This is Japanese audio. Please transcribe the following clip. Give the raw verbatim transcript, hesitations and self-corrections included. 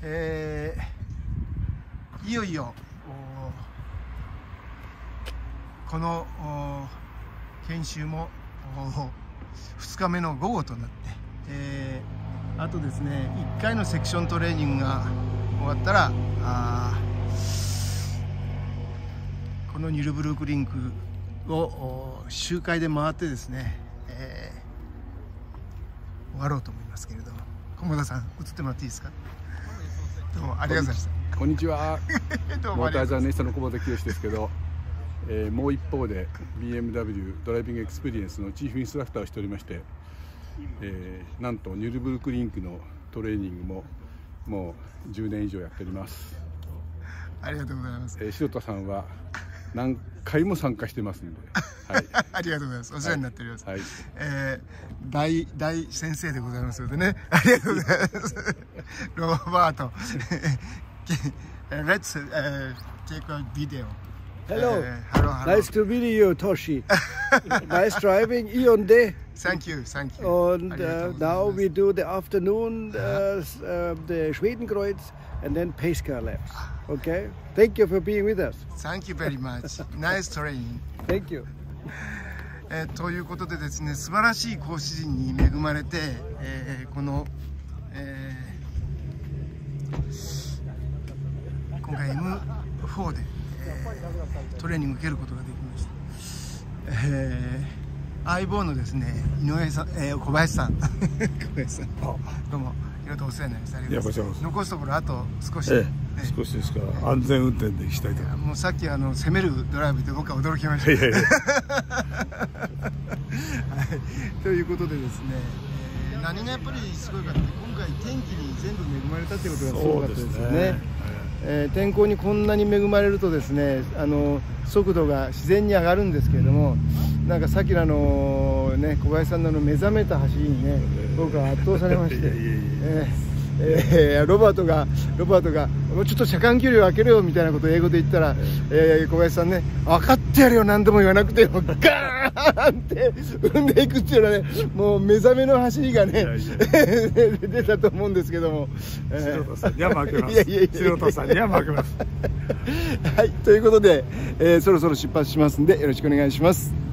えー、いよいよこの研修もふつかめの午後となって、えー、あとですねいっかいのセクショントレーニングが終わったらあこのニュルブルクリンクを周回で回ってですね、えー、終わろうと思いますけれども、菰田さん映ってもらっていいですか。どうもありがとうございました。 こんにちは。モータージャーナリストの菰田清ですけど、えー、もう一方で ビーエムダブリュー ドライビングエクスペリエンスのチーフインストラクターをしておりまして、えー、なんとニュルブルクリンクのトレーニングももうじゅうねん以上やっております。 ありがとうございます。 えー、城田さんは何回も参加してますんで、はい、 ありがとうございます。お世話になっております。 はい、 えー、大大先生でございますのでね、ありがとうございます。ロバート、Let's uh, take a video. Hello. Uh, hello, hello. Nice to meet you, Toshi. Nice driving, Ion Day. Thank you, thank you. And uh, now we do the afternoon, uh, uh, the Schwedenkreuz, and then pace car laps. Okay. Thank you for being with us. Thank you very much. Nice training. Thank you. えー、ということでですね、素晴らしい講師陣に恵まれて、えー、この、えー、今回 エムフォー で、えー、トレーニング受けることができました。えー、相棒のですね、井上さん、えー、小林さん、小林さん、どうもいろいろとお世話になりました。ありがとうございます。残すところあと少し。 ええ、ね、少しですから安全運転でいきたいと思います。 もうさっきあの攻めるドライブで僕は驚きました。いやいやはい、ということでですね、えー、何がやっぱりすごいかって今回天気に全部恵まれたってことがすごかったですよね。えー、天候にこんなに恵まれるとですね、あの速度が自然に上がるんですけれども、なんかさっきのあのね小林さんの目覚めた走りにね僕は圧倒されまして、えーえー、ロバートがロバートがもうちょっと車間距離を空けるよみたいなことを英語で言ったら、えー、小林さんね分かってやるよ何度も言わなくてもガーンって踏んでいくっていうのはねもう目覚めの走りがね出たと思うんですけども、 城田さんには負けます。城田さんには負けます。 はい、ということで、えー、そろそろ出発しますんでよろしくお願いします。